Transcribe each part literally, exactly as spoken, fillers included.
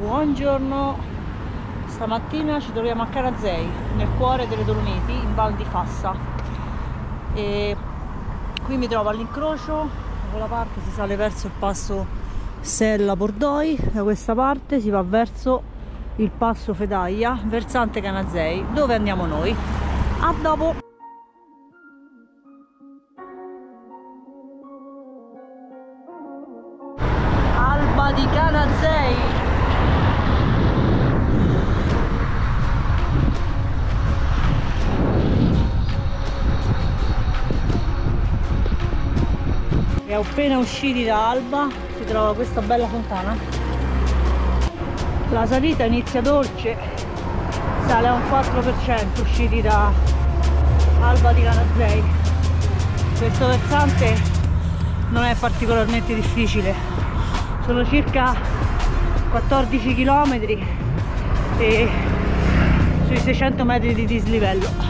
Buongiorno, stamattina ci troviamo a Canazei, nel cuore delle Dolomiti, in Val di Fassa, e qui mi trovo all'incrocio. Da quella parte si sale verso il passo Sella Bordoi, da questa parte si va verso il passo Fedaglia, versante Canazei, dove andiamo noi. A dopo! Alba di Canazei. E appena usciti da Alba si trova questa bella fontana. La salita inizia dolce, sale a un quattro per cento usciti da Alba di Canazei. Questo versante non è particolarmente difficile, sono circa quattordici chilometri e sui seicento metri di dislivello.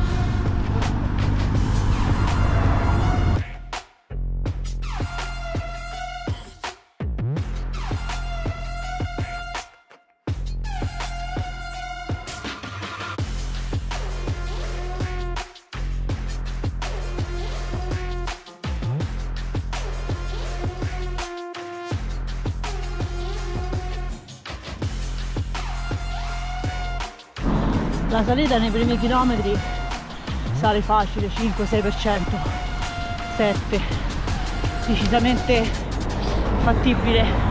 La salita nei primi chilometri sale facile, cinque sei per cento, sette, decisamente fattibile.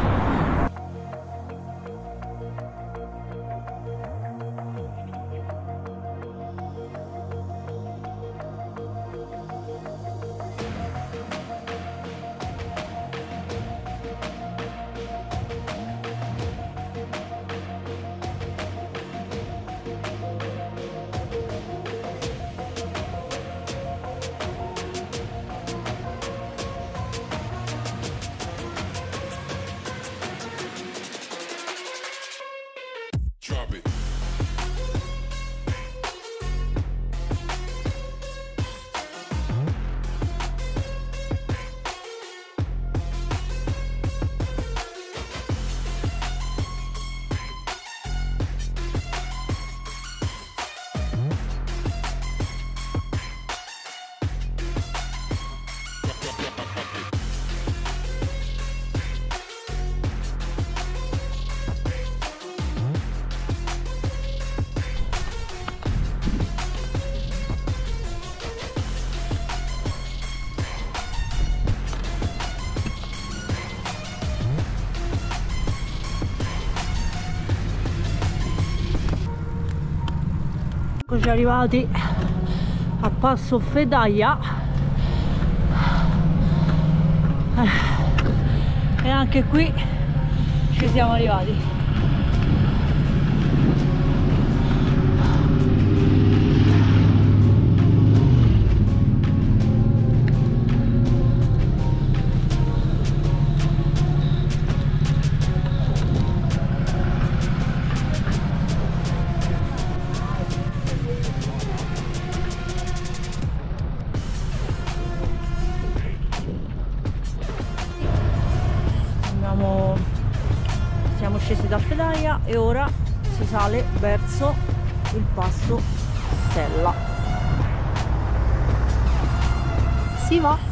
Eccoci arrivati a passo Fedaglia e anche qui ci siamo arrivati. Siamo scesi da Fedaglia e ora si sale verso il passo Sella. Si va!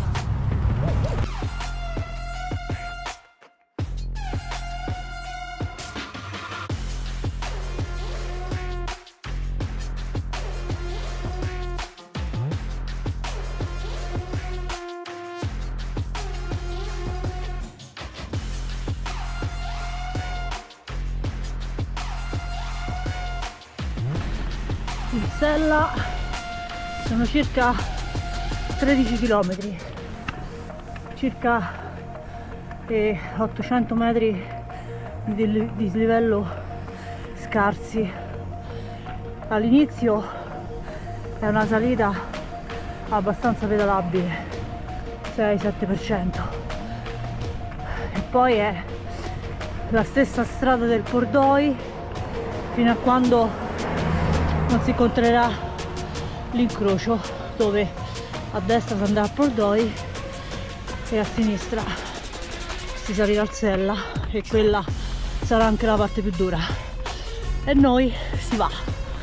Il Sella sono circa tredici chilometri, circa eh, ottocento metri di dislivello scarsi. All'inizio è una salita abbastanza pedalabile, sei sette per cento, e poi è la stessa strada del Bordoi fino a quando non si incontrerà l'incrocio, dove a destra si andrà a Bordoi e a sinistra si salirà al Sella, e quella sarà anche la parte più dura e noi si va.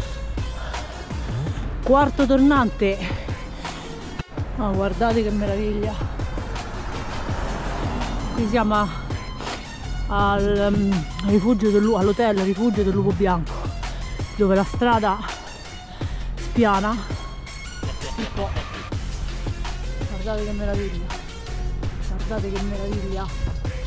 Quarto tornante. Oh, guardate che meraviglia. Qui siamo al um, rifugio del, all'hotel rifugio del Lupo Bianco, dove la strada spiana un po'. Guardate che meraviglia, guardate che meraviglia.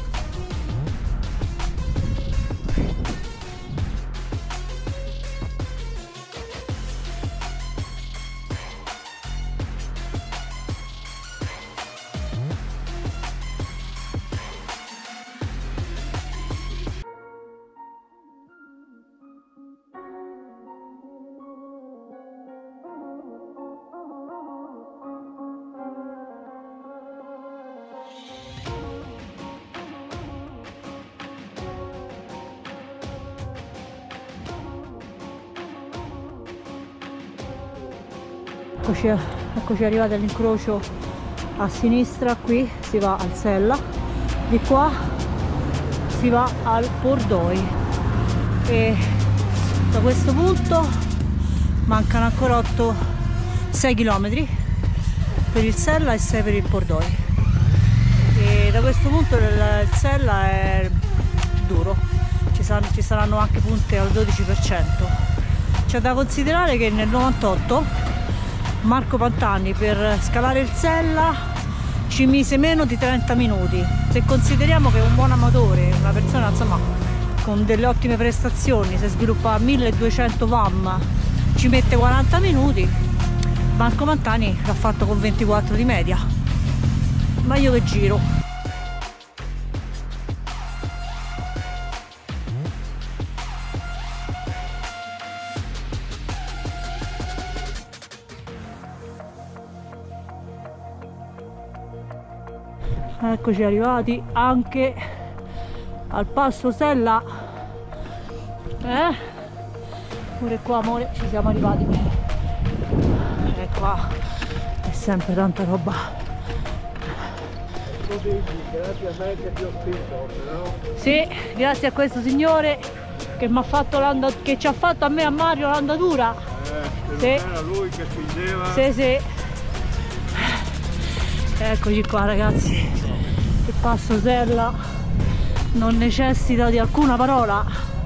Eccoci, eccoci arrivati all'incrocio a sinistra, qui si va al Sella, di qua si va al Pordoi e da questo punto mancano ancora otto, sei chilometri per il Sella e sei per il Pordoi, e da questo punto il, il Sella è duro, ci, san, ci saranno anche punte al dodici per cento. C'è da considerare che nel novantotto Marco Pantani per scalare il Sella ci mise meno di trenta minuti. Se consideriamo che un buon amatore, una persona insomma con delle ottime prestazioni, se sviluppa milleduecento watt ci mette quaranta minuti, Marco Pantani l'ha fatto con ventiquattro di media. Ma io che giro! Eccoci arrivati anche al passo Sella, eh? Pure qua amore ci siamo arrivati, e qua è sempre tanta roba. Grazie a me che ti ho spinto, no? Sì, grazie a questo signore che mi ha fatto l'andatura, che ci ha fatto a me e a Mario l'andatura. Eh, sì. Era lui che spingeva. Sì, sì. Eccoci qua ragazzi. Il passo Sella non necessita di alcuna parola.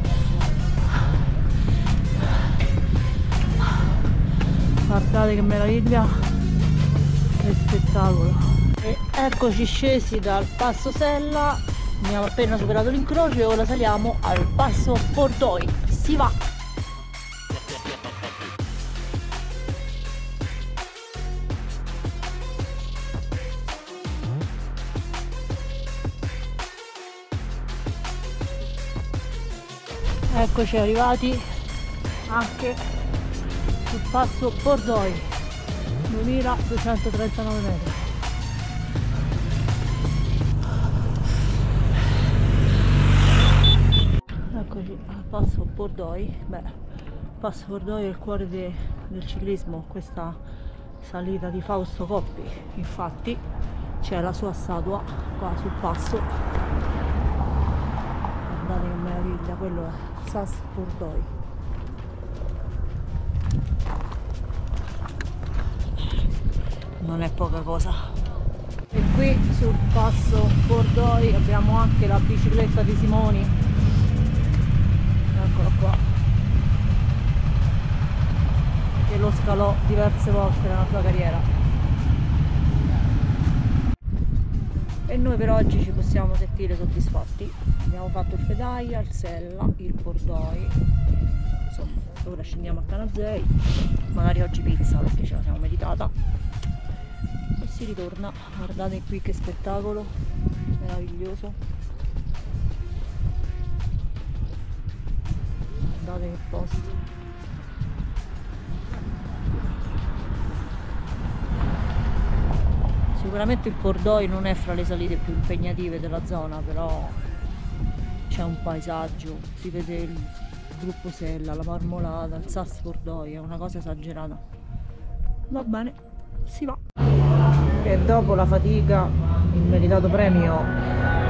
Guardate che meraviglia, che spettacolo. E eccoci scesi dal passo Sella, abbiamo appena superato l'incrocio e ora saliamo al passo Pordoi. Si va! Eccoci arrivati anche sul passo Pordoi, duemiladuecentotrentanove metri. Eccoci al passo Pordoi. Beh, passo Pordoi è il cuore de, del ciclismo, questa salita di Fausto Coppi, infatti c'è la sua statua qua sul passo. Guardate che meraviglia, quello è Sas Pordoi. Non è poca cosa. E qui sul passo Pordoi abbiamo anche la bicicletta di Simoni, eccola qua, che lo scalò diverse volte nella sua carriera. E noi per oggi ci possiamo sentire soddisfatti. Abbiamo fatto il Fedaia, il Sella, il Pordoi, insomma ora scendiamo a Canazei, magari oggi pizza perché ce la siamo meritata e si ritorna. Guardate qui che spettacolo meraviglioso, guardate che posto. Sicuramente il Pordoi non è fra le salite più impegnative della zona, però c'è un paesaggio, si vede il gruppo Sella, la Marmolata, il Sas Pordoi, è una cosa esagerata. Va bene, si va. E dopo la fatica, il meritato premio